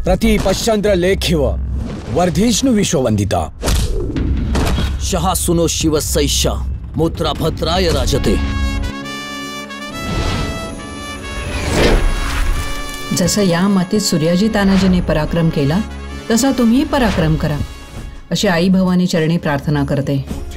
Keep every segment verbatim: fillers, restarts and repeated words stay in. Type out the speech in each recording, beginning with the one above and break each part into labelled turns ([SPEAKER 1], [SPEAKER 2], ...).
[SPEAKER 1] प्रति पश्चंद्र लेखिव वर्धिष्णु विश्ववंदिता
[SPEAKER 2] शहा सुनो शिव सैषा मूत्रा भद्राय राजते।
[SPEAKER 3] जसं या मातीत सूर्याजी तानाजीने पराक्रम केला तसा तुम्ही पराक्रम करा अशी आई भवानी चरणी प्रार्थना करते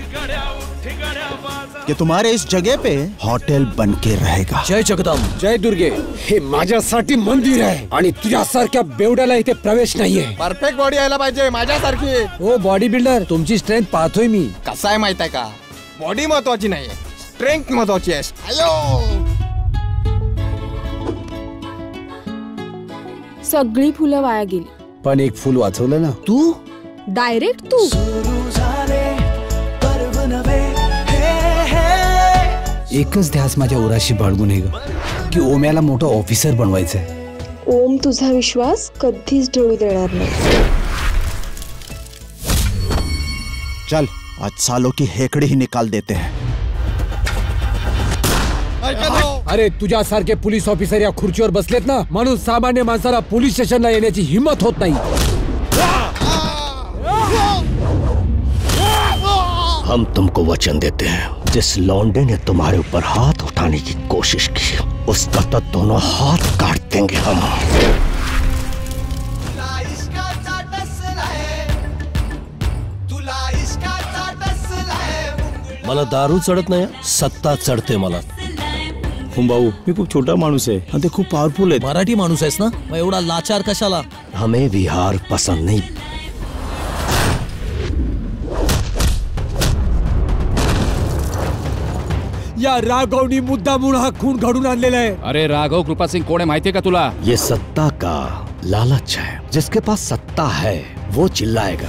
[SPEAKER 4] कि तुम्हारे इस जगह पे हॉटेल बनके रहेगा।
[SPEAKER 2] जय जगदंब
[SPEAKER 1] जय दुर्गे। हे माझ्यासाठी मंदिर आहे आणि तुझ्यासारख्या बेवड्याला इथे प्रवेश नाहीये।
[SPEAKER 4] परफेक्ट बॉडी यायला पाहिजे माझ्यासारखी।
[SPEAKER 1] ओ बॉडी बिल्डर, तुमची स्ट्रेंथ पाहतोय मी।
[SPEAKER 4] कसं आहे माहित आहे का, बॉडी महत्वाची नाहीये, स्ट्रेंथ महत्वाची आहे। अयो
[SPEAKER 5] सगळी फुलं वाया गेली,
[SPEAKER 1] पण एक फुल वाचवलं ना
[SPEAKER 2] तू।
[SPEAKER 5] डायरेक्ट तू।
[SPEAKER 1] एकच ध्यास माझ्या उराशी बाळगून आहे ग, की ओम्याला मोठं ऑफिसर बनवायचंय।
[SPEAKER 5] ओम तुझा विश्वास कधीच ढळू देणार नाही।
[SPEAKER 4] चल आज सालों की हेकड़ी ही निकाल देते हैं।
[SPEAKER 1] अरे तुझ्यासारखे पोलीस ऑफिसर या खुर्चीवर बसलेत ना, म्हणून सामान्य माणसाला पोलीस स्टेशनला येण्याची हिम्मत होत नाही।
[SPEAKER 2] हम तुमको वचन देते हैं, जिस लौंडे ने तुम्हारे ऊपर हाथ उठाने की कोशिश की उसका तो दोनों हाथ काट देंगे हम। मला दारू चढत नाही, सत्ता चढते मला।
[SPEAKER 6] भाऊ मी खूप छोटा माणूस आहे आणि ते खूप पॉवरफुल आहे।
[SPEAKER 2] मराठी माणूस आहेस ना, मग एवढा लाचार कशाला? हमें विहार पसंद नहीं।
[SPEAKER 1] या राघवनी मुद्दामून हा खून घडून आणलेला आहे।
[SPEAKER 7] अरे राघव कृपा सिंह कोण आहे माहितीये का तुला?
[SPEAKER 2] ये सत्ता का लालच है, जिसके पास सत्ता है वो चिल्लाएगा।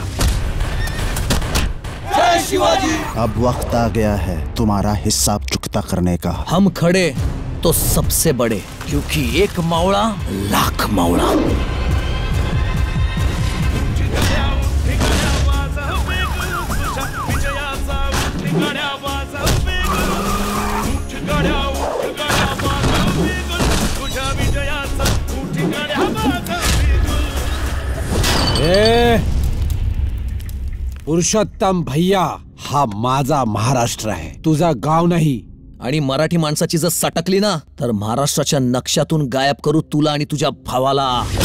[SPEAKER 2] जय शिवाजी।
[SPEAKER 4] अब वक्त आ गया है तुम्हारा हिसाब चुकता करने का।
[SPEAKER 2] हम खड़े तो सबसे बड़े, क्योंकि एक मावड़ा लाख मावड़ा।
[SPEAKER 1] ए पुरुषोत्तम भैया, हा माझा महाराष्ट्र आहे, तुझा गाव नाही।
[SPEAKER 2] आणि मराठी माणसाची जर सटकली ना तर महाराष्ट्राच्या नक्षातून गायब करू तुला आणि तुझ्या भावाला।